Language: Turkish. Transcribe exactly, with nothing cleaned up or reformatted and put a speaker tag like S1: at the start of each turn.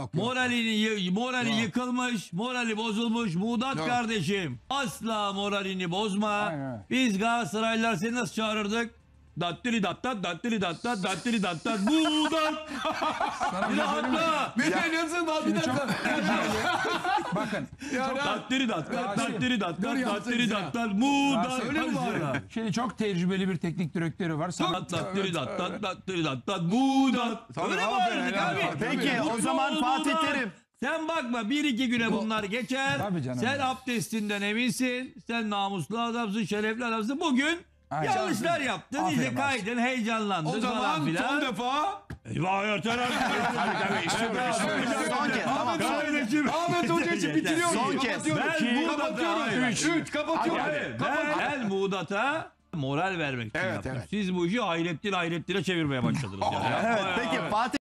S1: Moralini, morali
S2: Yok.
S1: yıkılmış, morali bozulmuş. Muğdat
S2: Yok.
S1: kardeşim, asla moralini bozma.
S3: Aynen.
S1: Biz Galatasaraylılar seni nasıl çağırırdık? Dattiri dattat, dattiri dattat, dattiri dattat, Muğdat. Bir de atla.
S2: Ne söylüyorsun lan bir dakika.
S3: Bakın.
S1: Dattiri dattat,
S3: Rasim,
S1: dattiri
S2: dur
S1: dattat,
S2: yaptın
S1: dattiri
S2: ya.
S1: dattat, Muğdat.
S3: Rasim,
S2: öyle mi
S1: Hadi
S2: var?
S1: sana.
S3: Şimdi çok tecrübeli bir teknik direktörü var. Sana
S1: Dattiri dattat, dattiri dattat, Muğdat.
S2: Tabii,
S1: Öyle mi
S2: aferin,
S1: bağırdık
S2: helal
S1: abi?
S2: olsun.
S4: Peki
S1: Mutlu
S4: o zaman
S1: ol
S4: Fatih
S1: Muğdat.
S4: Terim.
S1: Sen bakma bir iki güne bunlar geçer.
S3: Tabii canım.
S1: Sen abdestinden eminsin. Sen namuslu adamsın, şerefli adamsın. Bugün
S3: Aynen.
S1: yanlışlar yaptın.
S3: Aferin
S1: İşte
S3: Rasim.
S1: kaydın, heyecanlandın
S2: O
S1: falan
S2: zaman
S1: filan.
S2: son defa
S1: Eyvah yeter abi.
S4: Son kez. Tamam.
S1: Kardeşim.
S2: Ahmet Hoca için bitiriyoruz.
S4: Son kez.
S2: Kapatıyoruz.
S1: Ben
S2: Üç,
S1: Muğdat'a-
S2: kapatıyoruz.
S1: Hayır,
S2: Üç.
S1: hayır.
S2: Üç. Kapatıyoruz.
S1: Hayır, ben, ben Muğdat'a moral vermek için
S2: Evet,
S1: yaptım.
S2: evet.
S1: Siz bu işi Hayrettin Hayrettin'e çevirmeye başladınız. Yani.
S4: Evet peki Fatih.